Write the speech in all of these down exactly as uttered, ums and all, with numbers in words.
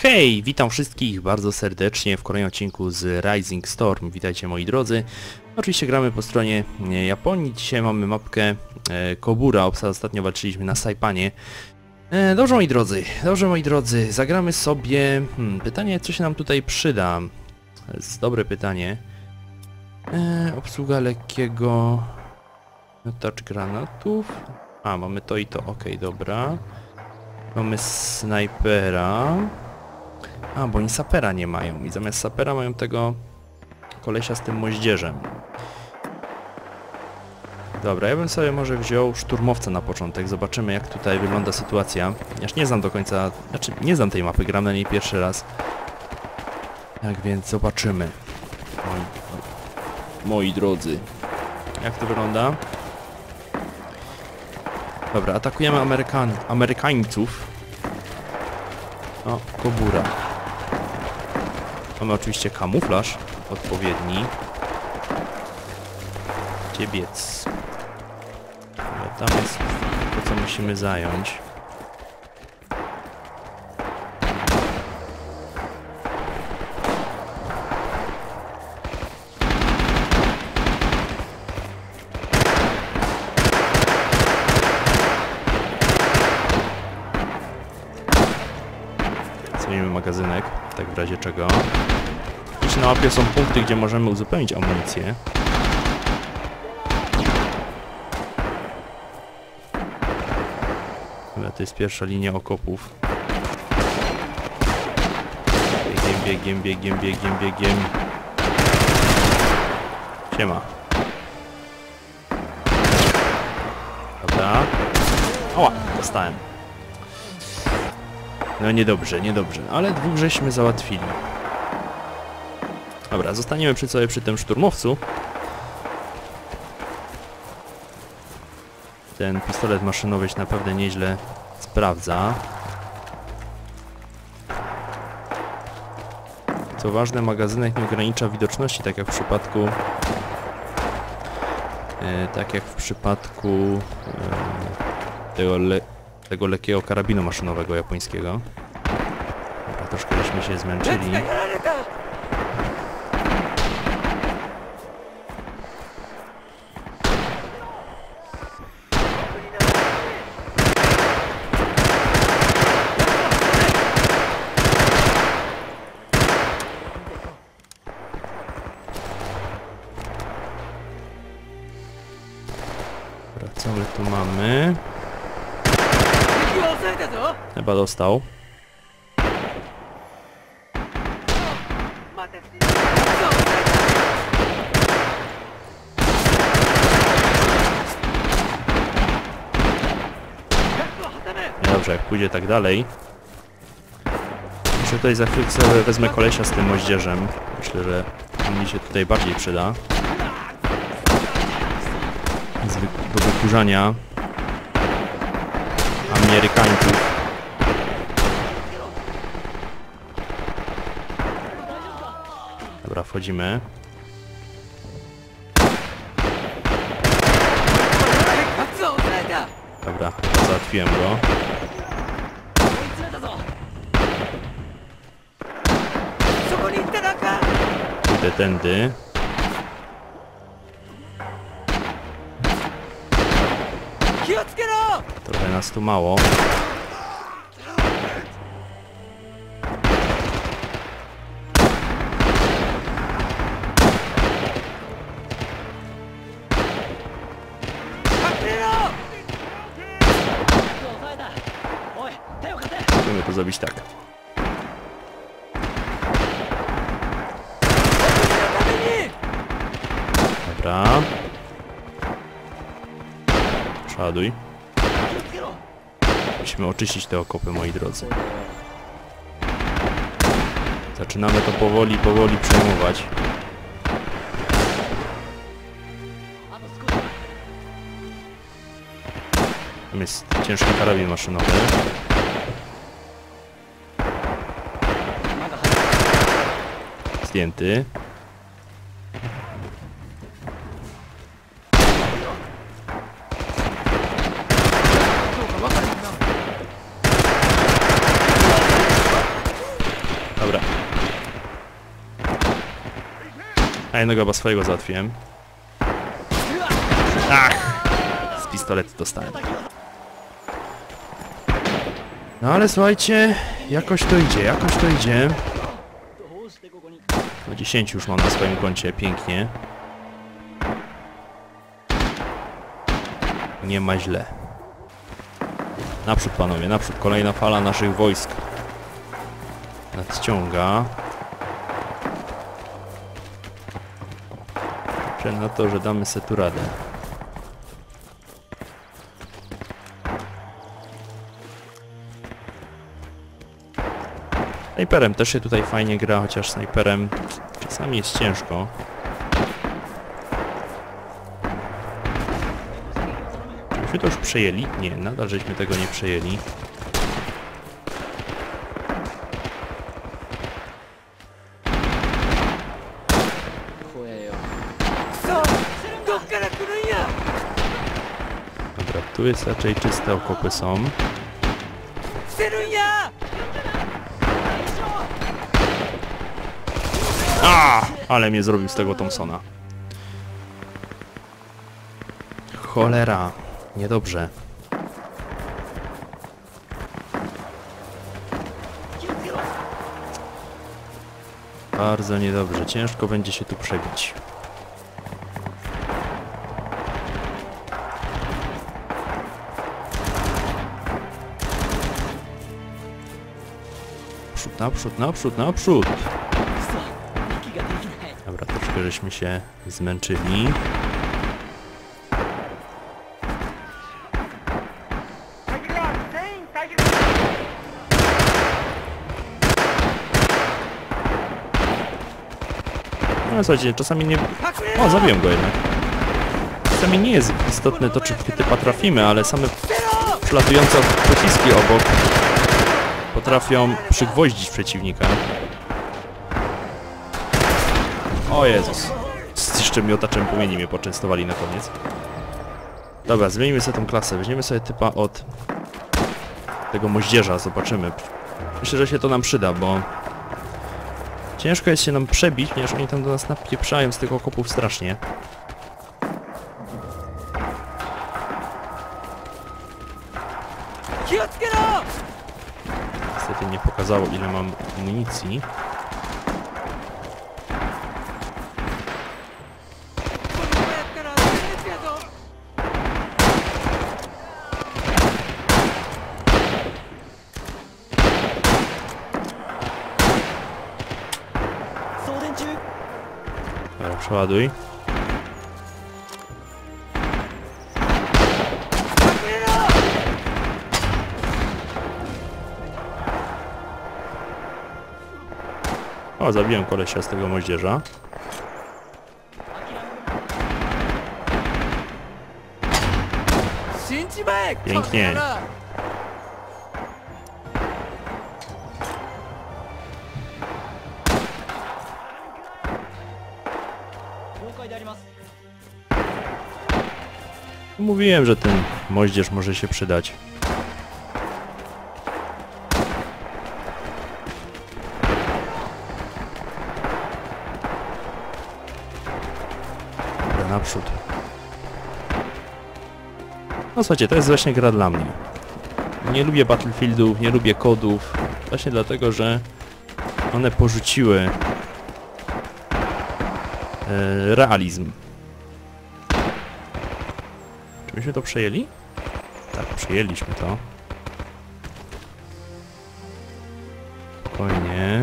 Hej, witam wszystkich bardzo serdecznie w kolejnym odcinku z Rising Storm. Witajcie moi drodzy. Oczywiście gramy po stronie Japonii. Dzisiaj mamy mapkę e, Kobura. Ostatnio walczyliśmy na Saipanie. E, dobrze moi drodzy, dobrze moi drodzy, zagramy sobie... Hmm, pytanie, co się nam tutaj przyda? To jest dobre pytanie. E, obsługa lekkiego... Touch granatów. A, mamy to i to, okej, okay, dobra. Mamy snajpera. A, bo oni sapera nie mają i zamiast sapera mają tego kolesia z tym moździerzem. Dobra, ja bym sobie może wziął szturmowca na początek. Zobaczymy jak tutaj wygląda sytuacja. Ja już nie znam do końca, znaczy nie znam tej mapy, gram na niej pierwszy raz. Tak więc zobaczymy. Moi, moi drodzy. Jak to wygląda? Dobra, atakujemy Amerykan Amerykańców. O, Kobura. Mamy oczywiście kamuflaż odpowiedni. Gdzie biec? Dobra, tam jest to, co musimy zająć. Zmienimy magazynek, tak w razie czego. Gdzieś na mapie są punkty, gdzie możemy uzupełnić amunicję. Dobra, to jest pierwsza linia okopów. Biegiem, biegiem, biegiem, biegiem, biegiem. Siema. Dobra. Oła, dostałem. No niedobrze, niedobrze, ale dwóch żeśmy załatwili. Dobra, zostaniemy przy sobie przy tym szturmowcu. Ten pistolet maszynowy się naprawdę nieźle sprawdza. Co ważne, magazynek nie ogranicza widoczności, tak jak w przypadku... E, tak jak w przypadku e, tego, le, tego lekkiego karabinu maszynowego japońskiego. Dobra, troszkę żeśmy się zmęczyli. Dobra, co my tu mamy? Chyba dostał. Dobrze, jak pójdzie tak dalej. Myślę, tutaj za chwilę sobie wezmę kolesia z tym moździerzem. Myślę, że mi się tutaj bardziej przyda. Do wykurzania Amerykańców. Dobra, wchodzimy. Dobra, załatwiłem go. Idę tędy. Trochę nas tu mało. Musimy to zrobić tak. Dobra. Przeładuj. Musimy oczyścić te okopy, moi drodzy. Zaczynamy to powoli, powoli przejmować. Tam jest ciężki karabin maszynowy. Zdjęty. A jednego chyba swojego załatwiłem. Ach! Z pistoletu dostałem. No ale słuchajcie, jakoś to idzie, jakoś to idzie. Do dziesięciu już mam na swoim koncie, pięknie. Nie ma źle. Naprzód panowie, naprzód, kolejna fala naszych wojsk nadciąga. Liczę na to, że damy sobie tu radę. Snajperem też się tutaj fajnie gra, chociaż snajperem czasami jest ciężko. Czyśmy to już przejęli? Nie, nadal żeśmy tego nie przejęli. Dobra, tu jest raczej czyste okopy są. A, ale mnie zrobił z tego Thompsona. Cholera, niedobrze. Bardzo niedobrze, ciężko będzie się tu przebić. Naprzód, naprzód, naprzód, naprzód. Dobra, troszkę żeśmy się zmęczyli. No słuchajcie, czasami nie... O, zabiłem go jednak. Czasami nie jest istotne to, czy typa trafimy, ale same przelatujące pociski obok potrafią przygwoździć przeciwnika. O Jezus. Z jeszcze miotaczem płomieni mnie poczęstowali na koniec. Dobra, zmienimy sobie tą klasę. Weźmiemy sobie typa od tego moździerza, zobaczymy. Myślę, że się to nam przyda, bo ciężko jest się nam przebić, ponieważ oni tam do nas napieprzają z tych okopów strasznie. Niestety nie pokazało, ile mam amunicji. Dobra, przeładuj. O, zabiłem kolesia z tego moździerza. Pięknie. Mówiłem, że ten moździerz może się przydać. Dobra, naprzód. No słuchajcie, to jest właśnie gra dla mnie. Nie lubię Battlefieldów, nie lubię kodów. Właśnie dlatego, że one porzuciły e, realizm. Czy myśmy to przejęli? Tak, przejęliśmy to. Spokojnie.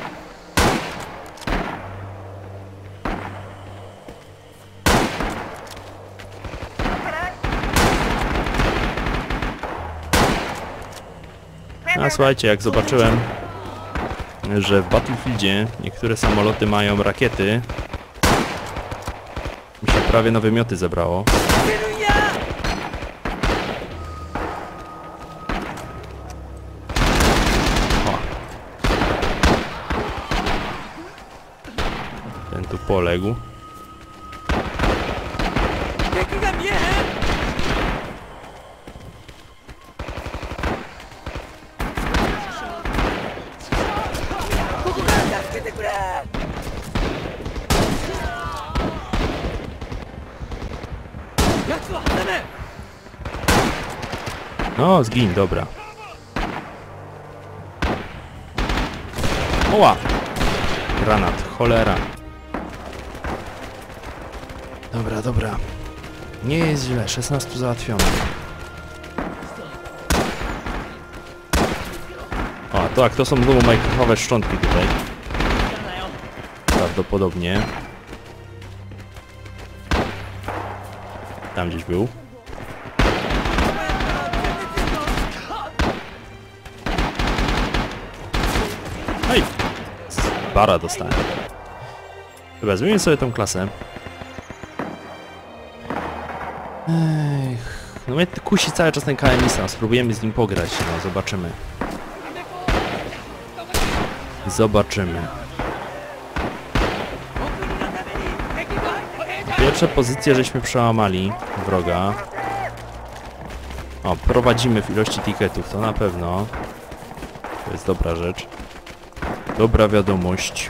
A słuchajcie, jak zobaczyłem, że w Battlefieldzie niektóre samoloty mają rakiety, mi się prawie na wymioty zebrało. O. Ten tu poległ. No, zgin, dobra. Oła! Granat, cholera. Dobra, dobra. Nie jest źle, szesnaście załatwionych. O, tak, to są znowu minecraftowe szczątki tutaj. Prawdopodobnie. Tam gdzieś był. Hej! Bara dostałem. Dobra, zmienię sobie tą klasę. Ech, no mnie kusi cały czas ten K M isa. Spróbujemy z nim pograć, no zobaczymy. Zobaczymy. Pierwsze pozycje żeśmy przełamali wroga. O, prowadzimy w ilości tiketów, to na pewno. To jest dobra rzecz. Dobra wiadomość.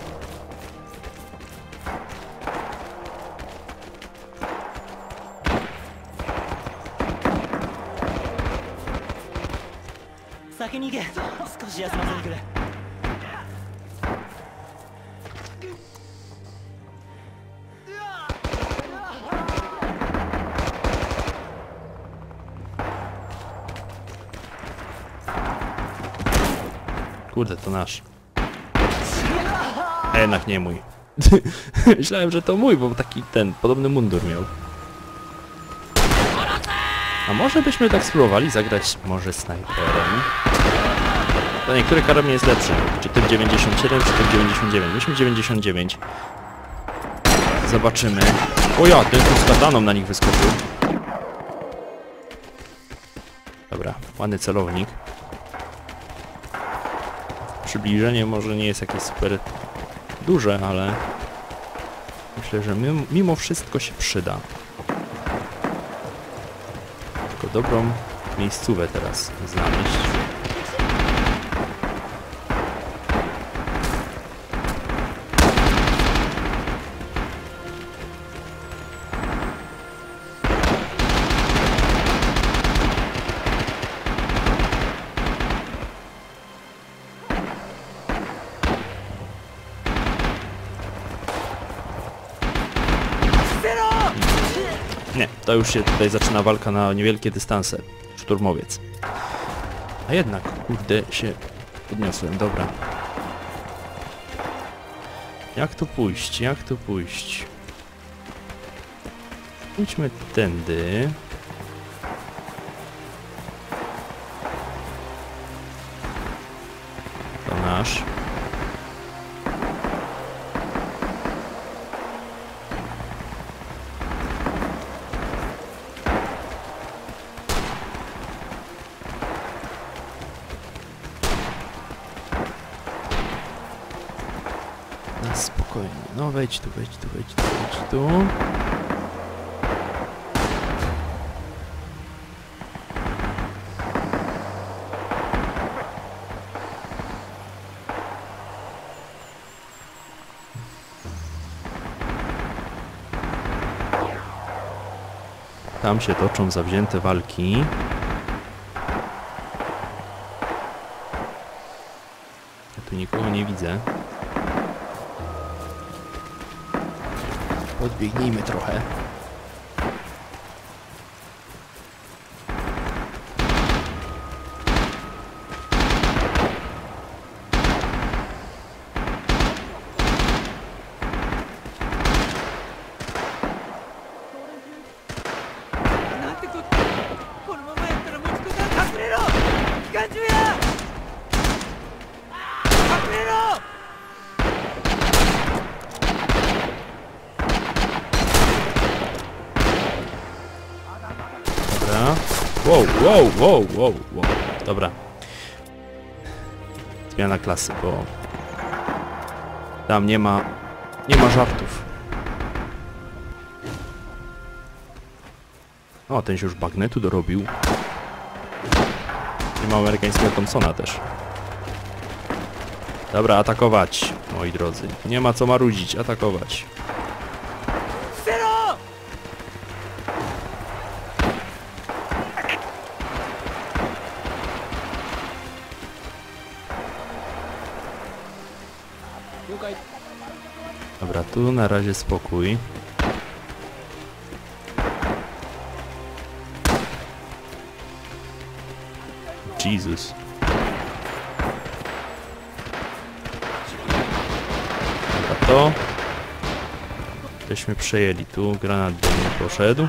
Kurde, to nasz. A jednak nie mój. Myślałem, że to mój, bo taki ten, podobny mundur miał. A może byśmy tak spróbowali zagrać może snajperem? To niektóry karabin jest lepszy. Czy typ dziewięćdziesiąt siedem, czy typ dziewięćdziesiąt dziewięć. Myśmy dziewięćdziesiąt dziewięć. Zobaczymy. O ja, ten tu z kataną na nich wyskoczył. Dobra, ładny celownik. Przybliżenie może nie jest jakieś super duże, ale myślę, że mimo, mimo wszystko się przyda. Tylko dobrą miejscówę teraz znaleźć. Nie, to już się tutaj zaczyna walka na niewielkie dystanse. Szturmowiec. A jednak, kurde, się podniosłem, dobra. Jak tu pójść? Jak tu pójść? Pójdźmy tędy. To nasz. Na spokojnie. No wejdź tu, wejdź tu, wejdź tu, wejdź tu. Tam się toczą zawzięte walki. Ja tu nikogo nie widzę. Podbiegnijmy trochę. Wow, wow, wow, wow, wow. Dobra. Zmiana klasy, bo tam nie ma nie ma żartów. O, ten się już bagnetu dorobił. Nie ma amerykańskiego Thompsona też. Dobra, atakować, moi drodzy. Nie ma co marudzić, atakować. Dobra, tu na razie spokój. Jezus. Dobra, to. Żeśmy przejęli tu. Granat do mnie poszedł.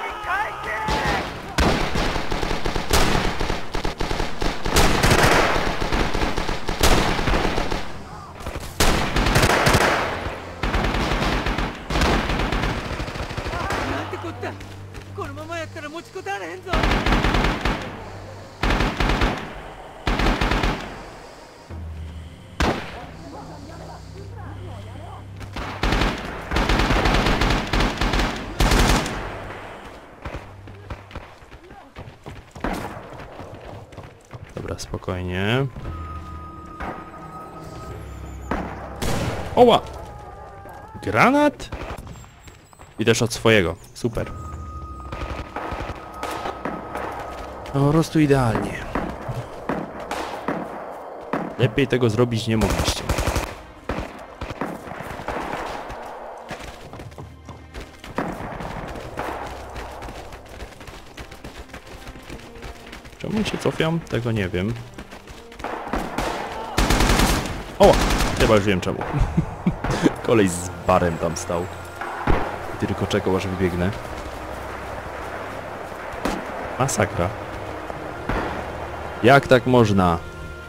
Dobra, spokojnie. Oła! Granat? I też od swojego. Super. No, po prostu idealnie. Lepiej tego zrobić nie mogliście. Czemu się cofiam? Tego nie wiem. O! Chyba już wiem czemu. Kolej z barem tam stał. I tylko czekał, aż wybiegnę. Masakra. Jak tak można?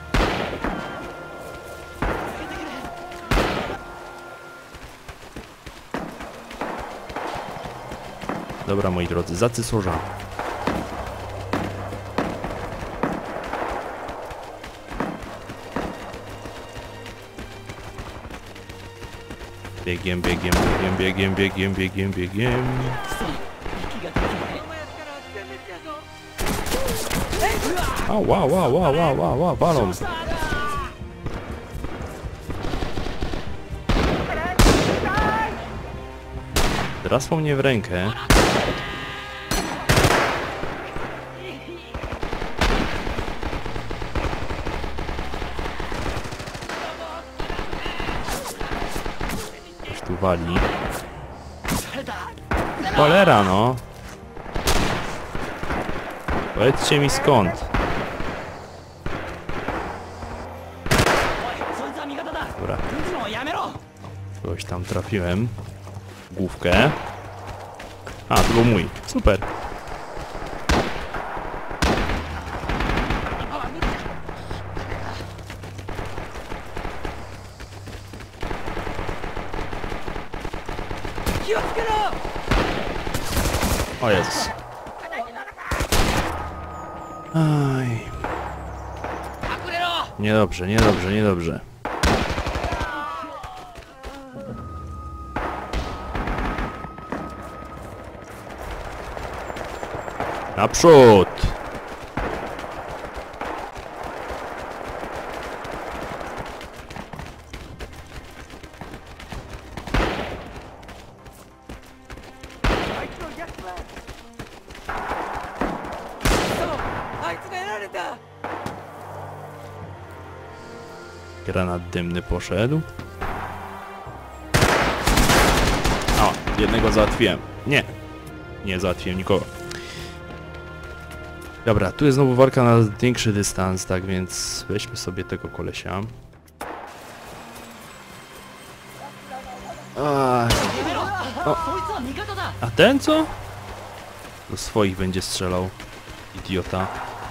Dobra, moi drodzy, za cysarza. Biegiem, biegiem, biegiem, biegiem, biegiem, biegiem, biegiem. A, wow, wow, wow, wow, wow, wow, balon. Drasło mnie w rękę. Coś tu wali. Cholera, no. Powiedzcie mi skąd. Dobra. Kogoś tam trafiłem. Główkę. A, to był mój. Super. O Jezus. Aj. Niedobrze, niedobrze, niedobrze. Naprzód! Granat dymny poszedł. O, jednego załatwiłem. Nie. Nie załatwiłem nikogo. Dobra, tu jest znowu walka na większy dystans, tak więc weźmy sobie tego kolesia. Ach. O. A ten co? Do swoich będzie strzelał. Idiota.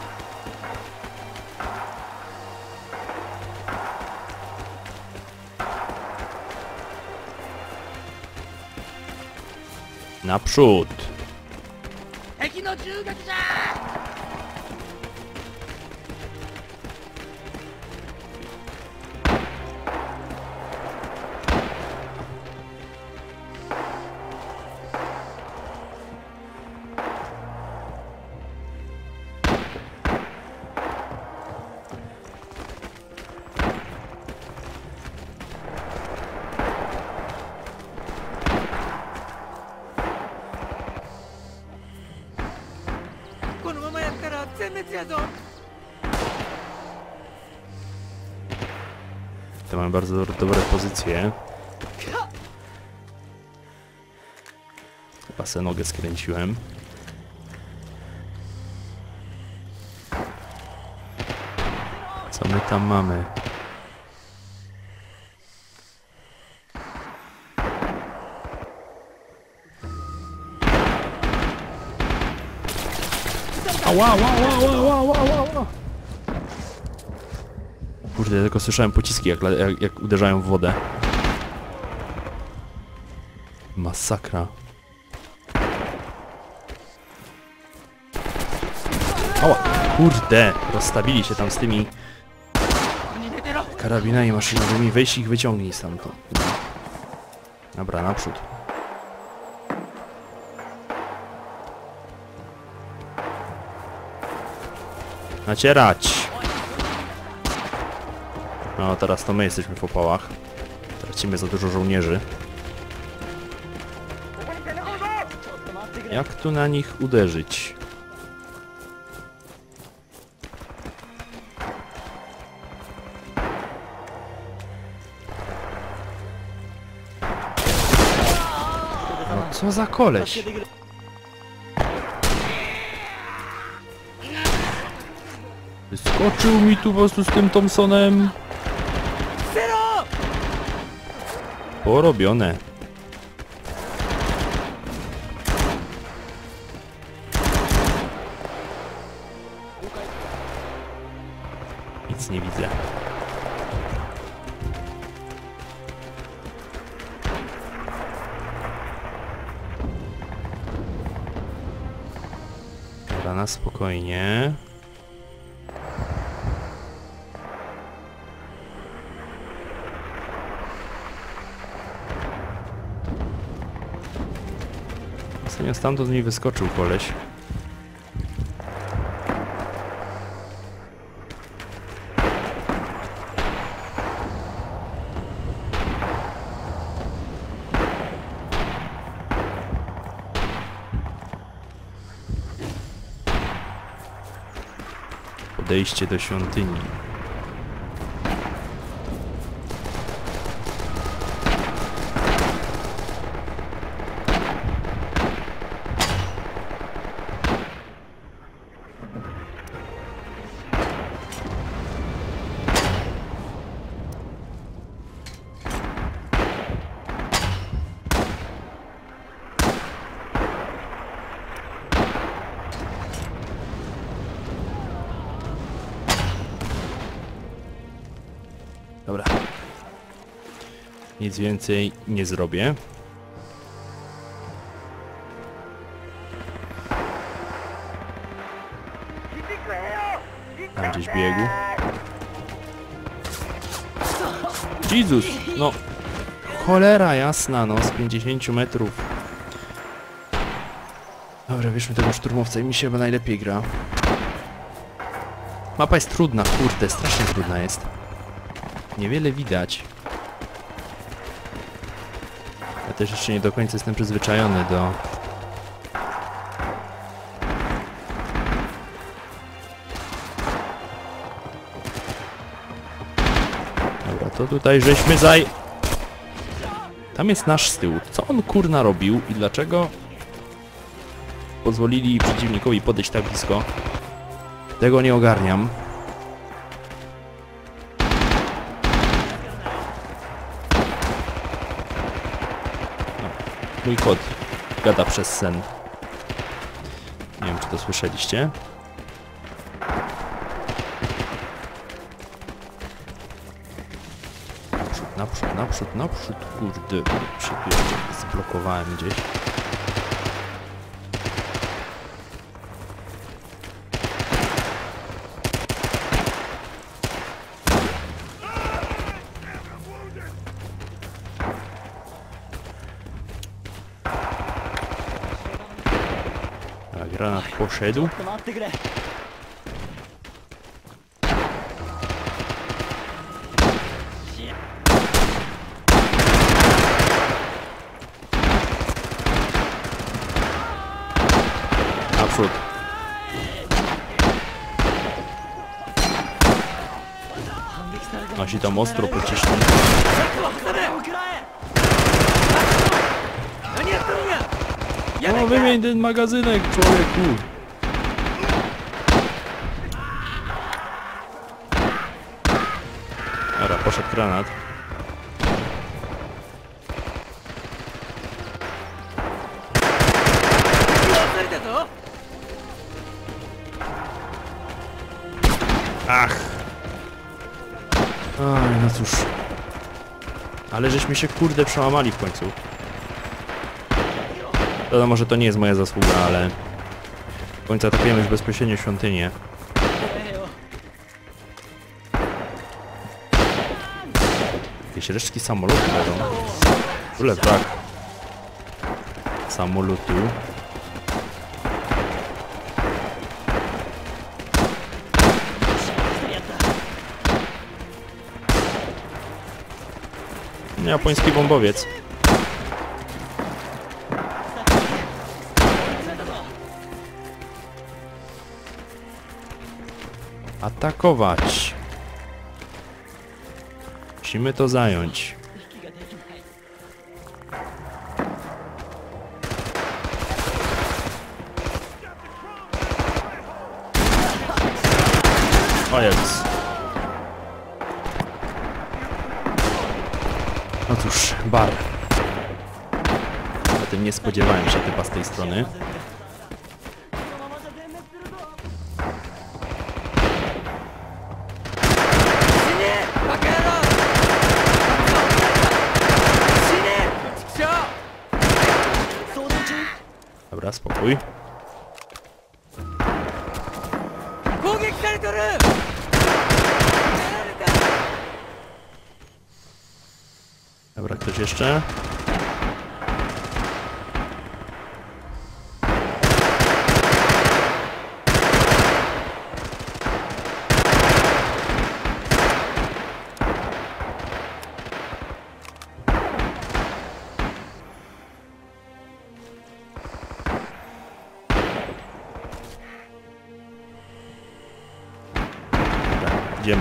Naprzód! To mamy bardzo dobre pozycje. Chyba se nogę skręciłem. Co my tam mamy? Ała, ała, ała, ała, ała, ała. Kurde, ja tylko słyszałem pociski, jak, jak, jak uderzają w wodę. Masakra. Ała, kurde, rozstawili się tam z tymi karabinami maszynowymi. Weź ich, wyciągnij stamtąd. Dobra, naprzód. Nacierać! No, teraz to my jesteśmy w opałach. Tracimy za dużo żołnierzy. Jak tu na nich uderzyć? No, co za koleś? Wyskoczył mi tu po prostu z tym Thompsonem. Porobione. Nic nie widzę. Dobra, na spokojnie. Stamtąd mi wyskoczył koleś. Podejście do świątyni. Dobra. Nic więcej nie zrobię. Tam gdzieś biegł. Jezus! No. Cholera jasna, no. Z pięćdziesięciu metrów. Dobra, bierzmy tego szturmowca i mi się chyba najlepiej gra. Mapa jest trudna, kurde, strasznie trudna jest. Niewiele widać. Ja też jeszcze nie do końca jestem przyzwyczajony do... Dobra, to tutaj żeśmy zaj... Tam jest nasz z tyłu. Co on kurna robił i dlaczego pozwolili przeciwnikowi podejść tak blisko? Tego nie ogarniam. Mój kot gada przez sen. Nie wiem, czy to słyszeliście. Naprzód, naprzód, naprzód, naprzód. Kurde, się tu jeszcze zblokowałem gdzieś. Granat poszedł. Naprzód. No Nasi tam ostro pociśli. No wymień ten magazynek, człowieku! Dobra, poszedł granat. Ach! Oj, no cóż. Ale żeśmy się kurde przełamali w końcu. To może to nie jest moja zasługa, ale... W końcu atakujemy już bezpośrednio świątynię. Jakieś resztki samolotu będą. W ogóle brak samolotu. Japoński bombowiec. Atakować. Musimy to zająć. O jest. No cóż, bar. O tym nie spodziewałem się typa z tej strony. Dobra, spokój. Dobra, ktoś jeszcze? Idziemy.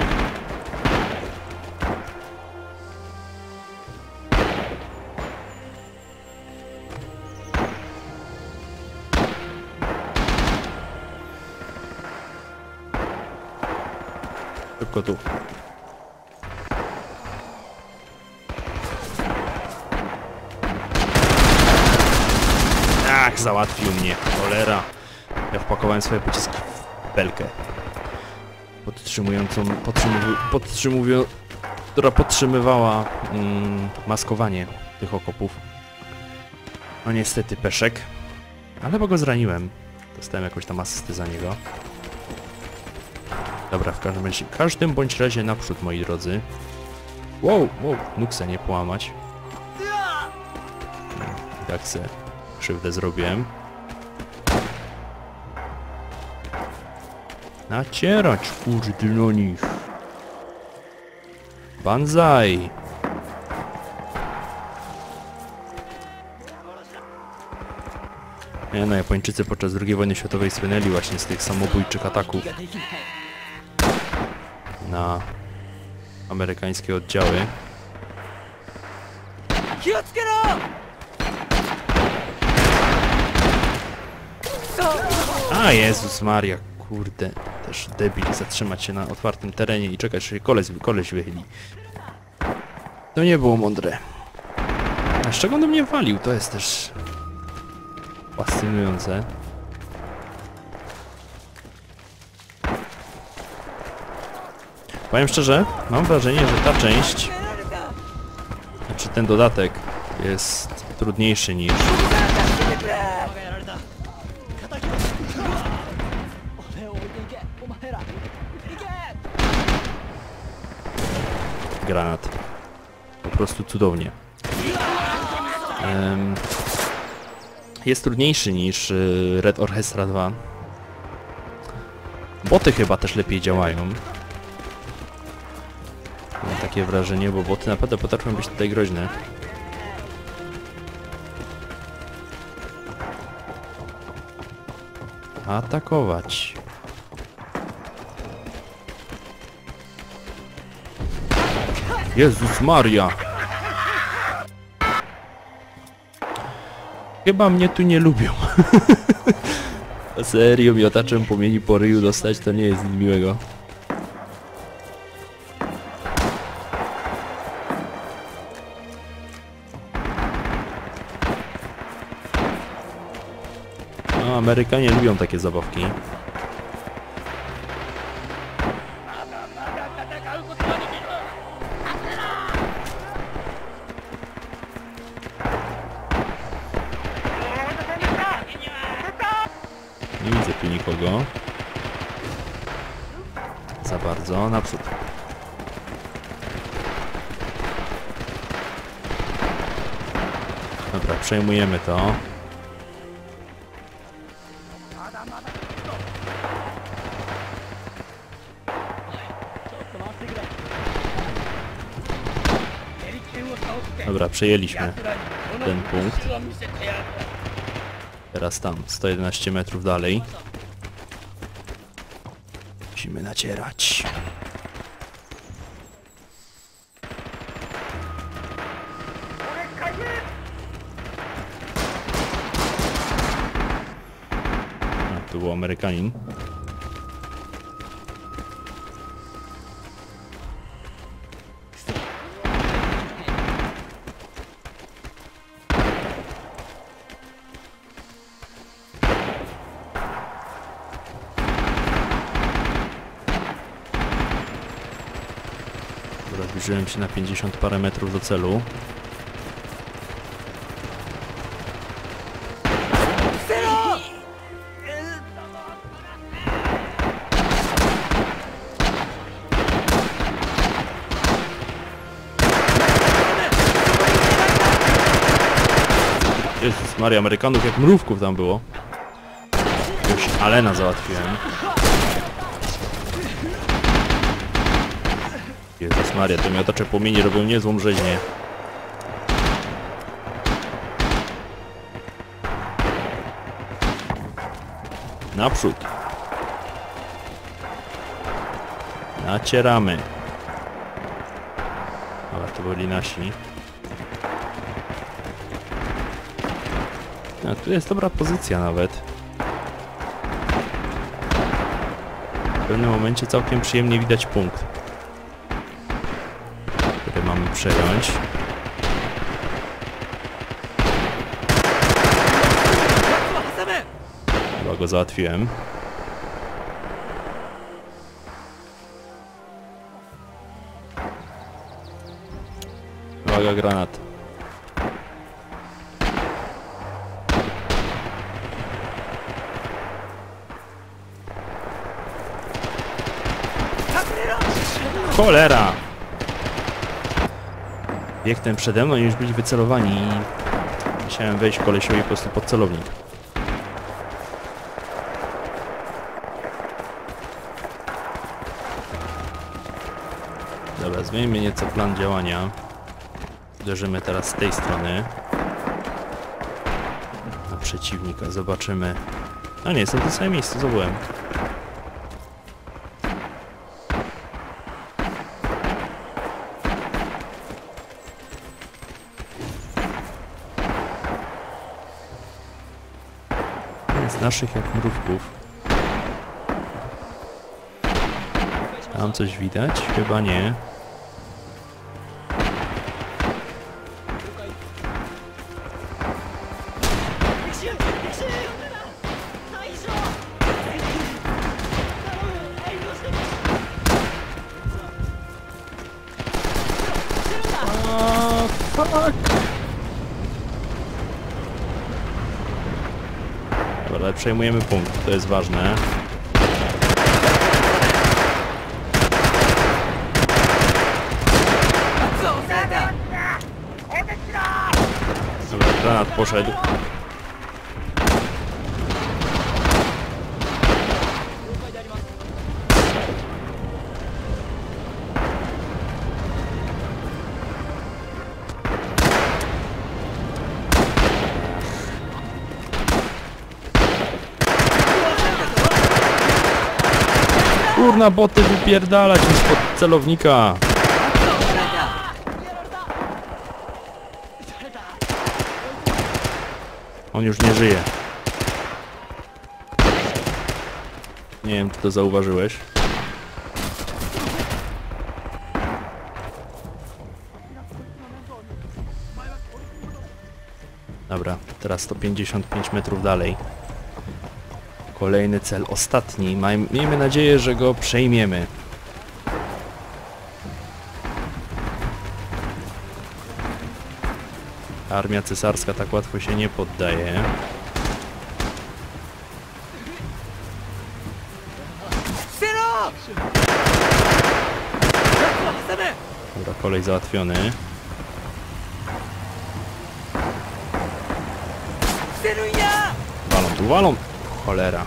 Szybko tu. Ach, załatwił mnie, cholera. Ja wpakowałem swoje pociski w belkę. Podtrzymującą, podtrzymują, która podtrzymywała mm, maskowanie tych okopów. No niestety peszek, ale bo go zraniłem. Dostałem jakąś tam asystę za niego. Dobra, w każdym, w każdym bądź razie naprzód, moi drodzy. Wow, wow, nóg se nie połamać. Tak se krzywdę zrobiłem. Nacierać, kurde, no nich. Banzai. Nie no, Japończycy podczas drugiej wojny światowej słynęli właśnie z tych samobójczych ataków na amerykańskie oddziały. A Jezus Maria, kurde, też debil, zatrzymać się na otwartym terenie i czekać, że się koleś, koleś wychyli. To nie było mądre. A z czego on do mnie walił? To jest też fascynujące. Powiem szczerze, mam wrażenie, że ta część, znaczy ten dodatek jest trudniejszy niż granat. Po prostu cudownie. Um, jest trudniejszy niż y, Red Orchestra dwa. Boty chyba też lepiej działają. Mam takie wrażenie, bo boty naprawdę potrafią być tutaj groźne. Atakować. Jezus Maria. Chyba mnie tu nie lubią. Serio, miotaczem płomieni po ryju dostać to nie jest nic miłego. No, Amerykanie lubią takie zabawki. Nie widzę tu nikogo. Za bardzo, naprzód. Dobra, przejmujemy to. Dobra, przejęliśmy ten punkt. Teraz tam, sto jedenaście metrów dalej. Musimy nacierać. A, tu był Amerykanin. Zbliżyłem się na pięćdziesiąt parę metrów do celu. Jezus Maria, Amerykanów jak mrówków tam było. Już Alena załatwiłem. Jezus Maria, te miotacze płomieni robią niezłą rzeźnię. Naprzód. Nacieramy. Ale to byli nasi. No, tu jest dobra pozycja nawet. W pewnym momencie całkiem przyjemnie widać punkt, który mamy przejąć. Chyba go załatwiłem. Uwaga, granat. Cholera! Bieg ten przede mną i już byli wycelowani i musiałem wejść kolesiowi po prostu pod celownik. Dobra, zmieńmy nieco plan działania. Uderzymy teraz z tej strony na przeciwnika, zobaczymy. No nie, są w tym samym miejscu, co byłem. Z naszych jak mrówków. Tam coś widać? Chyba nie. Oh, fuck. Dobra, ale przejmujemy punkt, to jest ważne. Dobra, granat poszedł. Kurna, boty wypierdalać mi spod celownika. On już nie żyje. Nie wiem, czy to zauważyłeś. Dobra, teraz sto pięćdziesiąt pięć metrów dalej. Kolejny cel, ostatni. Maj, miejmy nadzieję, że go przejmiemy. Armia cesarska tak łatwo się nie poddaje. Dobra, kolej załatwiony. Walą tu, walą! Cholera.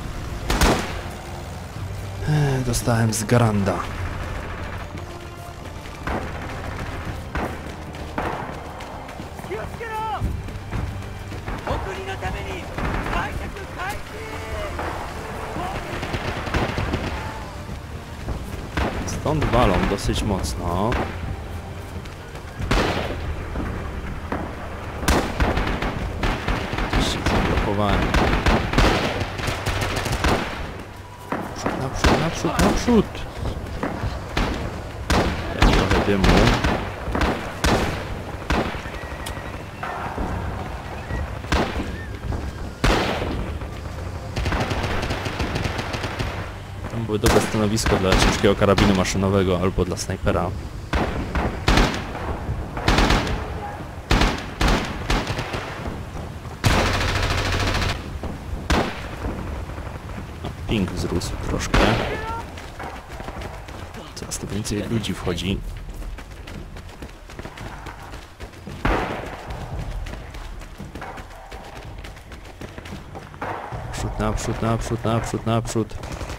Ech, dostałem z Garanda. Stąd walą dosyć mocno. Gdzieś się zablokowałem. Naprzód, naprzód, naprzód, naprzód! Jak trochę dymu. Tam były dobre stanowisko dla ciężkiego karabinu maszynowego albo dla snajpera. Ping wzrósł troszkę. Coraz to więcej ludzi wchodzi. Naprzód, naprzód, naprzód, naprzód, naprzód.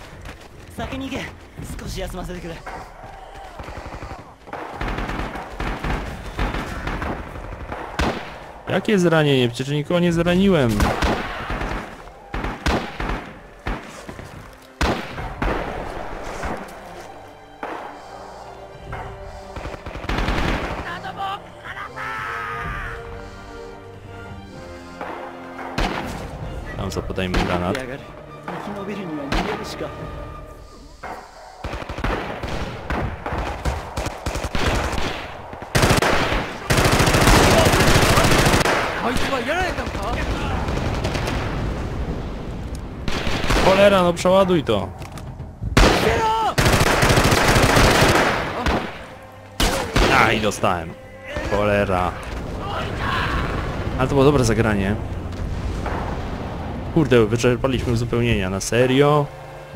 Jakie zranienie? Przecież nikogo nie zraniłem. Tam zapodajmy granat. Cholera, no przeładuj to. A, i dostałem. Cholera. Ale to było dobre zagranie. Kurde, wyczerpaliśmy uzupełnienia. Na serio?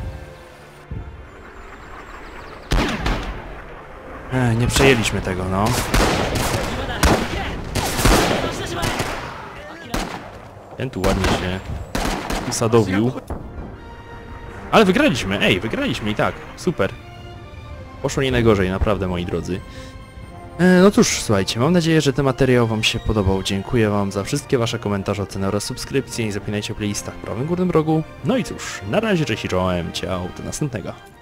Ech, nie przejęliśmy tego, no. Ten tu ładnie się usadowił. Ale wygraliśmy, ej, wygraliśmy i tak. Super. Poszło nie najgorzej, naprawdę, moi drodzy. E, no cóż, słuchajcie, mam nadzieję, że ten materiał wam się podobał. Dziękuję wam za wszystkie wasze komentarze, oceny oraz subskrypcje. Nie zapomnijcie o playlistach w prawym górnym rogu. No i cóż, na razie, cześć i czołem, ciao, do następnego.